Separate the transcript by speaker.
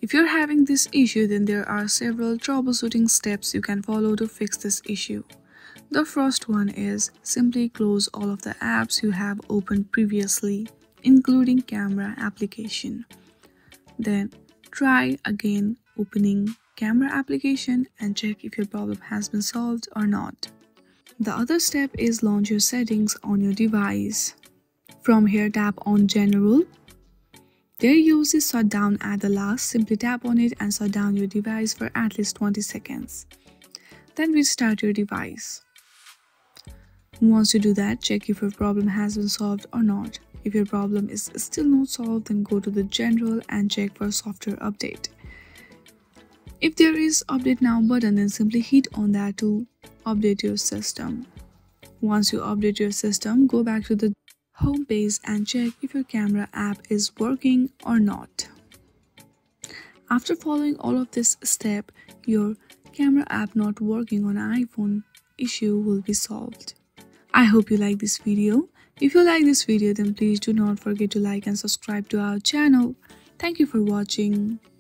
Speaker 1: If you're having this issue, then there are several troubleshooting steps you can follow to fix this issue. The first one is simply close all of the apps you have opened previously, including camera application. Then try again opening camera application and check if your problem has been solved or not. The other step is launch your settings on your device. From here, tap on General. There you see shutdown at the last. Simply tap on it and shut down your device for at least 20 seconds. Then restart your device. Once you do that, check if your problem has been solved or not. If your problem is still not solved, then go to the General and check for software update. If there is Update Now button, then simply hit on that to update your system. Once you update your system, go back to the home page and check if your camera app is working or not. After following all of this step, your camera app not working on iPhone issue will be solved. I hope you like this video. If you like this video, then please do not forget to like and subscribe to our channel. Thank you for watching.